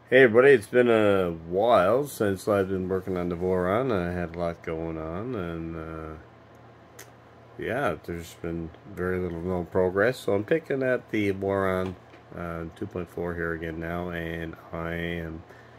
Hey everybody, it's been a while since I've been working on the Voron. I had a lot going on, and yeah, there's been very little known progress. So I'm picking at the Voron 2.4 here again now, and I am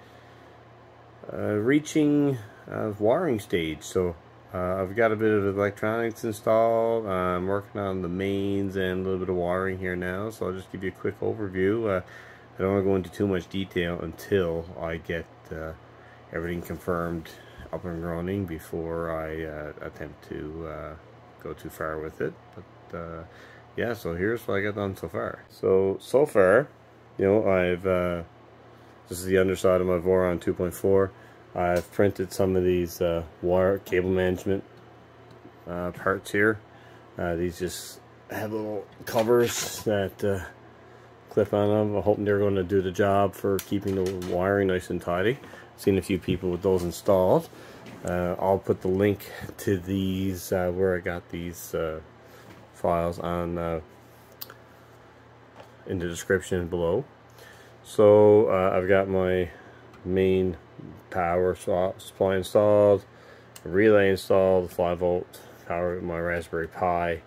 reaching wiring stage. So I've got a bit of electronics installed. I'm working on the mains and a little bit of wiring here now. So I'll just give you a quick overview. I don't want to go into too much detail until I get everything confirmed up and running before I attempt to go too far with it. But yeah, so here's what I got done so far. So far, you know, I've this is the underside of my Voron 2.4. I've printed some of these wire cable management parts here. These just have little covers that clip on them. I'm hoping they're going to do the job for keeping the wiring nice and tidy. Seen a few people with those installed. I'll put the link to these where I got these files on in the description below. So I've got my main power supply installed, a relay installed, 5-volt power with my Raspberry Pi,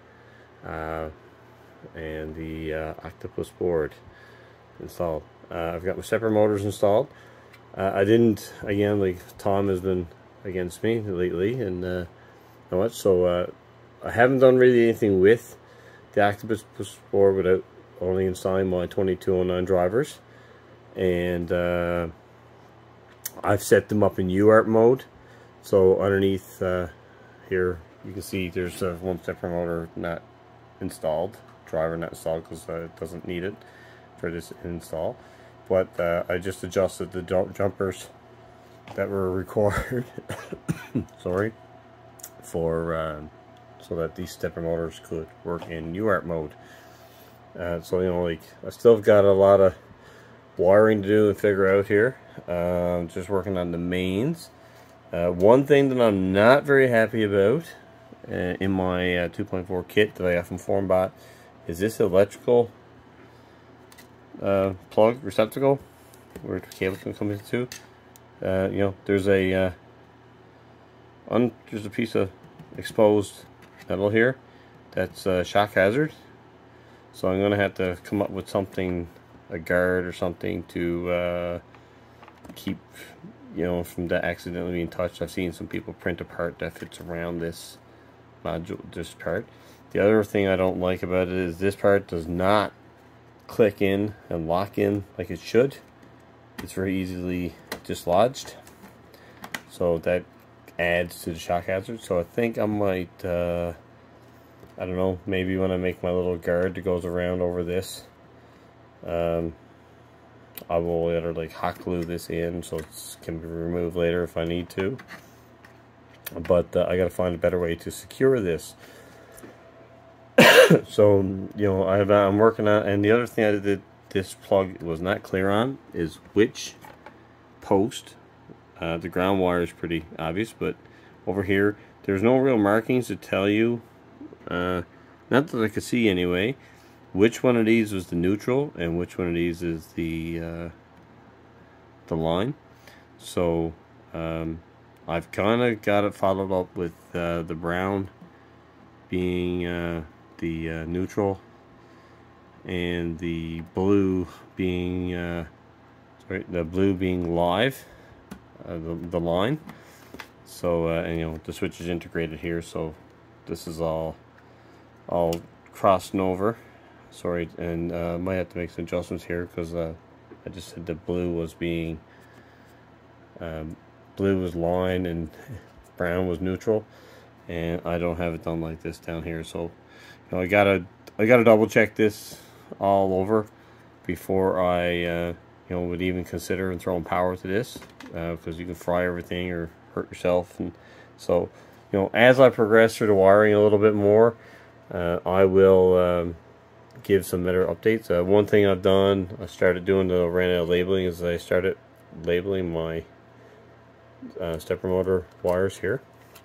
and the octopus board installed. I've got my stepper motors installed. I didn't, again, like Tom has been against me lately, and you know what, so I haven't done really anything with the octopus board without only installing my 2209 drivers, and I've set them up in UART mode. So underneath here you can see there's one stepper motor not installed, driver not installed because it doesn't need it for this install, but I just adjusted the jumpers that were required sorry, for so that these stepper motors could work in UART mode. So, you know, like, I still got a lot of wiring to do and figure out here. Just working on the mains. One thing that I'm not very happy about in my 2.4 kit that I got from FormBot is this electrical plug receptacle where the cable can come into. You know, there's a piece of exposed metal here that's shock hazard. So I'm gonna have to come up with something, a guard or something, to keep, you know, from that accidentally being touched. I've seen some people print a part that fits around this module, this part. The other thing I don't like about it is this part does not click in and lock in like it should. It's very easily dislodged, so that adds to the shock hazard. So I think I might I don't know, maybe when I make my little guard that goes around over this, I will either like hot glue this in so it can be removed later if I need to. But I gotta find a better way to secure this. So, you know, I'm working on, and the other thing I did, this plug was not clear on, is which post. The ground wire is pretty obvious, but over here there's no real markings to tell you, not that I could see anyway, which one of these was the neutral and which one of these is the line. So I've kind of got it followed up with the brown being the neutral, and the blue being the blue being live, the line. So and you know, the switch is integrated here, so this is all crossing over. Sorry, and might have to make some adjustments here because I just said the blue was being blue was line and brown was neutral, and I don't have it done like this down here. So, you know, I gotta double check this all over before I you know, would even consider throwing power to this, because you can fry everything or hurt yourself. And so, you know, as I progress through the wiring a little bit more, I will give some better updates. One thing I've done, I started doing the ran out of labeling, is I started labeling my stepper motor wires here.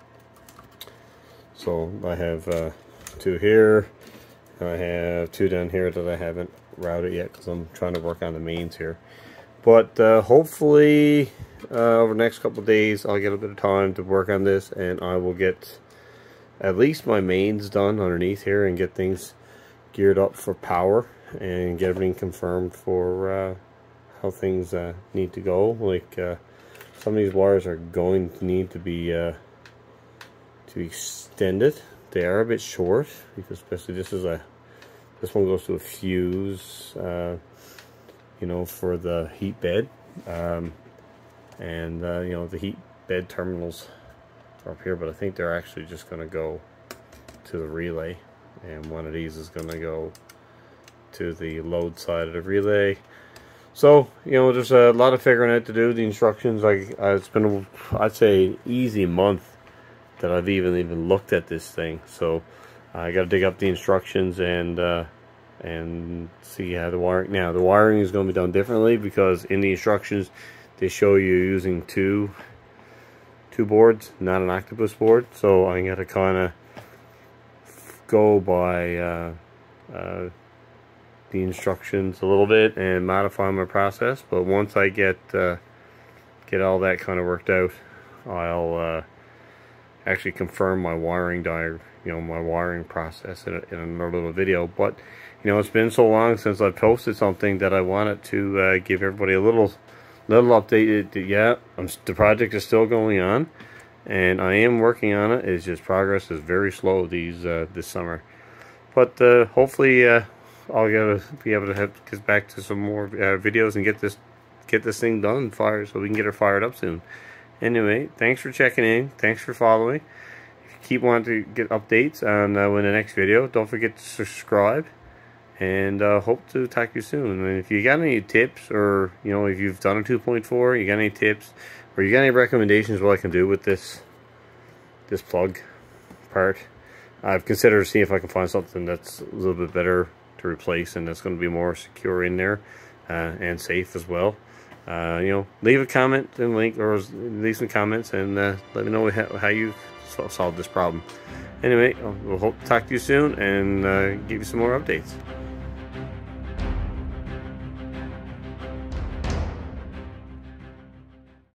So I have 2 here, and I have 2 down here that I haven't routed yet because I'm trying to work on the mains here. But hopefully over the next couple of days I'll get a bit of time to work on this, and I will get at least my mains done underneath here and get things geared up for power and get everything confirmed for how things need to go. Like some of these wires are going to need to be extended. They are a bit short because especially this one goes to a fuse, you know, for the heat bed, and you know, the heat bed terminals are up here, but I think they're actually just going to go to the relay, and one of these is going to go to the load side of the relay. So, you know, there's a lot of figuring out to do. The instructions, like it's been, I'd say, easy month that I've even looked at this thing. So I got to dig up the instructions and see how the wiring. Now the wiring is going to be done differently because in the instructions they show you using two boards, not an octopus board. So I got to kind of go by the instructions a little bit and modify my process. But once I get all that kind of worked out, I'll actually confirm my wiring diagram, you know, my wiring process in another little video. But you know, it's been so long since I posted something that I wanted to give everybody a little update. Yeah, the project is still going on, and I am working on it. It's just progress is very slow this summer. But hopefully I'll be able to get back to some more videos and get this thing done, so we can get her fired up soon. Anyway, thanks for checking in. Thanks for following. If you keep wanting to get updates on when the next video, don't forget to subscribe. And hope to talk to you soon. And if you got any tips, or you know, if you've done a 2.4, you got any tips, or you got any recommendations what I can do with this plug part, I've considered seeing if I can find something that's a little bit better to replace and that's going to be more secure in there and safe as well. You know, leave a comment and link, or leave some comments and let me know how you solved this problem. Anyway, we'll hope to talk to you soon and give you some more updates.